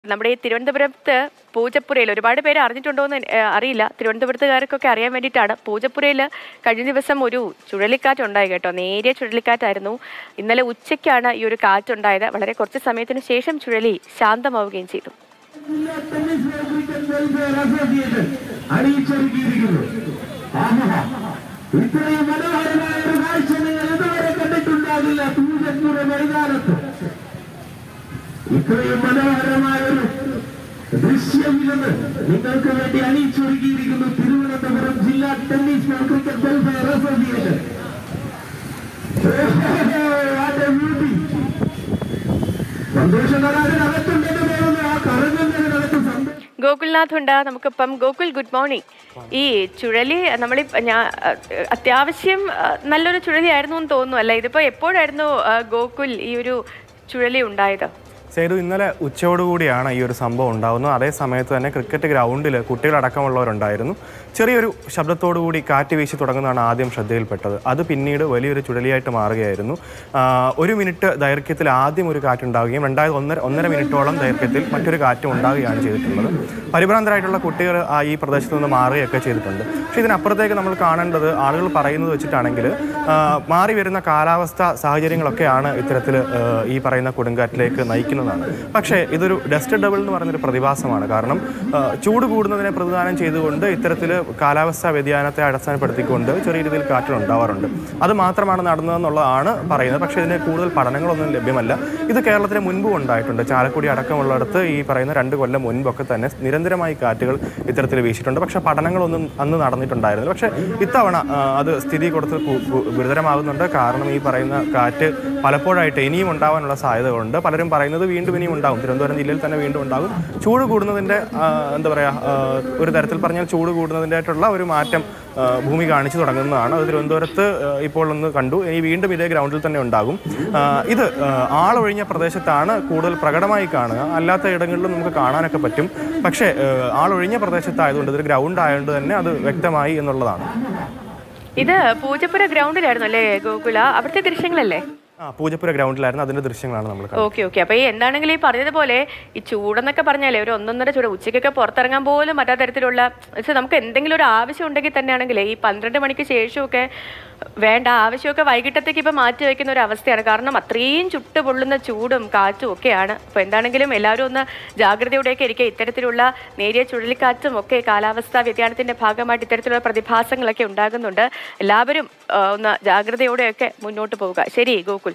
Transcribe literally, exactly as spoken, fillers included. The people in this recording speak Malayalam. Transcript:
നമ്മുടെ ഈ തിരുവനന്തപുരത്ത് പൂജപ്പുരയിൽ ഒരുപാട് പേര് അറിഞ്ഞിട്ടുണ്ടോയെന്ന് അറിയില്ല. തിരുവനന്തപുരത്തുകാർക്കൊക്കെ അറിയാൻ വേണ്ടിയിട്ടാണ്. പൂജപ്പുരയിൽ കഴിഞ്ഞ ദിവസം ഒരു ചുഴലിക്കാറ്റ് ഉണ്ടായി കേട്ടോ. നേരിയ ചുഴലിക്കാറ്റായിരുന്നു. ഇന്നലെ ഉച്ചയ്ക്കാണ് ഈ ഒരു കാറ്റുണ്ടായത്. വളരെ കുറച്ച് സമയത്തിന് ശേഷം ചുഴലി ശാന്തമാവുകയും ചെയ്തു. ഇത്രയും മനോഹരമായ ഒരു കാഴ്ച നിങ്ങൾ ഇതുവരെ കണ്ടിട്ടുണ്ടാകില്ല. പൂജപ്പുര മൈതാനത്ത് ഇത്രയും മനോഹരമായ ഒരു ദൃശ്യം ഇല്ലെന്ന് നിങ്ങൾക്ക് വേണ്ടി അണിയിച്ചൊരുക്കിയിരിക്കുന്നു തിരുവനന്തപുരം ജില്ലാ ടെന്നീസ് ക്രിക്കറ്റ് വെൽഫെയർ അസോസിയേഷൻ. സന്തോഷകരാകത്തുണ്ടെന്ന് തോന്നുന്നു. ആ കറങ്ങുന്നതിനകത്ത് ഗോകുൽനാഥ് ഉണ്ട് നമുക്കിപ്പം. Gokul, good morning. ഈ ചുഴലി നമ്മളീ ഞാൻ അത്യാവശ്യം നല്ലൊരു ചുഴലിയായിരുന്നു എന്ന് തോന്നുന്നു അല്ലേ? ഇതിപ്പോൾ എപ്പോഴായിരുന്നു ഗോകുൽ ഈ ഒരു ചുഴലി ഉണ്ടായത്? സേതു, ഇന്നലെ ഉച്ചയോടുകൂടിയാണ് ഈ ഒരു സംഭവം ഉണ്ടാകുന്നത്. അതേ സമയത്ത് തന്നെ ക്രിക്കറ്റ് ഗ്രൗണ്ടിൽ കുട്ടികളടക്കമുള്ളവരുണ്ടായിരുന്നു. ചെറിയൊരു ശബ്ദത്തോടുകൂടി കാറ്റ് വീശി തുടങ്ങുന്നതാണ് ആദ്യം ശ്രദ്ധയിൽപ്പെട്ടത്. അത് പിന്നീട് വലിയൊരു ചുഴലിയായിട്ട് മാറുകയായിരുന്നു. ഒരു മിനിറ്റ് ദൈർഘ്യത്തിൽ ആദ്യം ഒരു കാറ്റുണ്ടാവുകയും രണ്ടായിരത്തി ഒന്നര ഒന്നര മിനിറ്റോളം ദൈർഘ്യത്തിൽ മറ്റൊരു കാറ്റും ഉണ്ടാവുകയാണ് ചെയ്തിട്ടുള്ളത്. പരിഭ്രാന്തരായിട്ടുള്ള കുട്ടികൾ ഈ പ്രദേശത്ത് നിന്ന് മാറുകയൊക്കെ ചെയ്തിട്ടുണ്ട്. പക്ഷേ ഇതിനപ്പുറത്തേക്ക് നമ്മൾ കാണേണ്ടത് ആളുകൾ പറയുന്നത് വെച്ചിട്ടാണെങ്കിൽ മാറി വരുന്ന കാലാവസ്ഥ സാഹചര്യങ്ങളൊക്കെയാണ് ഇത്തരത്തിൽ ഈ പറയുന്ന കൊടുങ്കാറ്റിലേക്ക് നയിക്കുന്നത്. പക്ഷേ ഇതൊരു ഡസ്റ്റ് ഡബിൾ എന്ന് പറയുന്നൊരു പ്രതിഭാസമാണ്. കാരണം ചൂട് കൂടുന്നതിനെ പ്രതിദാനം ചെയ്തുകൊണ്ട് ഇത്തരത്തിൽ കാലാവസ്ഥാ വ്യതിയാനത്തെ അടിസ്ഥാനപ്പെടുത്തിക്കൊണ്ട് ചെറിയ രീതിയിൽ കാറ്റുകൾ ഉണ്ടാവാറുണ്ട്. അത് മാത്രമാണ് നടന്നതെന്നുള്ളതാണ് പറയുന്നത്. പക്ഷേ ഇതിന് കൂടുതൽ പഠനങ്ങളൊന്നും ലഭ്യമല്ല. ഇത് കേരളത്തിന് മുൻപും ഉണ്ടായിട്ടുണ്ട്. ചാലക്കുടി അടക്കമുള്ളിടത്ത് ഈ പറയുന്ന രണ്ട് കൊല്ലം മുൻപൊക്കെ തന്നെ നിരന്തരമായി കാറ്റുകൾ ഇത്തരത്തിൽ വീശിയിട്ടുണ്ട്. പക്ഷേ പഠനങ്ങളൊന്നും അന്ന് നടന്നിട്ടുണ്ടായിരുന്നില്ല. പക്ഷേ ഇത്തവണ അത് സ്ഥിതി കൊടുത്ത് ഗുരുതരമാകുന്നുണ്ട്. കാരണം ഈ പറയുന്ന കാറ്റ് പലപ്പോഴായിട്ട് ഇനിയും ഉണ്ടാവാനുള്ള സാധ്യതകളുണ്ട്. പലരും പറയുന്നത് വീണ്ടും ഇനിയും ഉണ്ടാകും. തിരുവനന്തപുരം ജില്ലയിൽ തന്നെ വീണ്ടും ഉണ്ടാകും. ചൂട് കൂടുന്നതിൻ്റെ എന്താ പറയുക, ഒരു തരത്തിൽ പറഞ്ഞാൽ ചൂട് കൂടുന്നതിൻ്റെ ആയിട്ടുള്ള ഒരു മാറ്റം ഭൂമി കാണിച്ചു തുടങ്ങുന്നതാണ്. അത് തിരുവനന്തപുരത്ത് ഇപ്പോൾ ഒന്ന് കണ്ടു. ഇനി വീണ്ടും ഇതേ ഗ്രൗണ്ടിൽ തന്നെ ഉണ്ടാകും. ഇത് ആളൊഴിഞ്ഞ പ്രദേശത്താണ് കൂടുതൽ പ്രകടമായി കാണുക. അല്ലാത്ത ഇടങ്ങളിലും നമുക്ക് കാണാനൊക്കെ പറ്റും. പക്ഷേ ആളൊഴിഞ്ഞ പ്രദേശത്തായതുകൊണ്ട് ഇതൊരു ഗ്രൗണ്ട് ആയതുകൊണ്ട് തന്നെ അത് വ്യക്തമായി എന്നുള്ളതാണ്. ഇത് പൂജപ്പുര ഗ്രൗണ്ടിലായിരുന്നു അല്ലേ ഗോകുല? അവിടുത്തെ ദൃശ്യങ്ങളല്ലേ? ആ, പൂജപ്പുര ഗ്രൗണ്ടിലായിരുന്നു. അതിന്റെ ദൃശ്യങ്ങളാണ് നമ്മൾ. ഓക്കെ ഓക്കെ അപ്പോൾ ഈ എന്താണെങ്കിലും ഈ പറഞ്ഞതുപോലെ ഈ ചൂടെന്നൊക്കെ പറഞ്ഞാലേ ഒരു ഒന്നൊന്നര ചൂട്, ഉച്ചയ്ക്കൊക്കെ പുറത്തിറങ്ങാൻ പോലും പറ്റാത്ത തരത്തിലുള്ള നമുക്ക് എന്തെങ്കിലും ഒരു ആവശ്യം ഉണ്ടെങ്കിൽ തന്നെയാണെങ്കിൽ ഈ പന്ത്രണ്ട് മണിക്ക് ശേഷമൊക്കെ വേണ്ട, ആവശ്യമൊക്കെ വൈകിട്ടത്തേക്ക് ഇപ്പം മാറ്റി വയ്ക്കുന്ന ഒരു അവസ്ഥയാണ്. കാരണം അത്രയും ചുട്ട് പൊള്ളുന്ന ചൂടും കാറ്റും ഒക്കെയാണ്. അപ്പോൾ എന്താണെങ്കിലും എല്ലാവരും ഒന്ന് ജാഗ്രതയോടെയൊക്കെ ഇരിക്കുക. ഇത്തരത്തിലുള്ള നേരിയ ചുഴലിക്കാറ്റും ഒക്കെ കാലാവസ്ഥാ വ്യതിയാനത്തിൻ്റെ ഭാഗമായിട്ട് ഇത്തരത്തിലുള്ള പ്രതിഭാസങ്ങളൊക്കെ ഉണ്ടാകുന്നുണ്ട്. എല്ലാവരും ഒന്ന് ജാഗ്രതയോടെയൊക്കെ മുന്നോട്ട് പോവുക. ശരി ഗോകുൽ.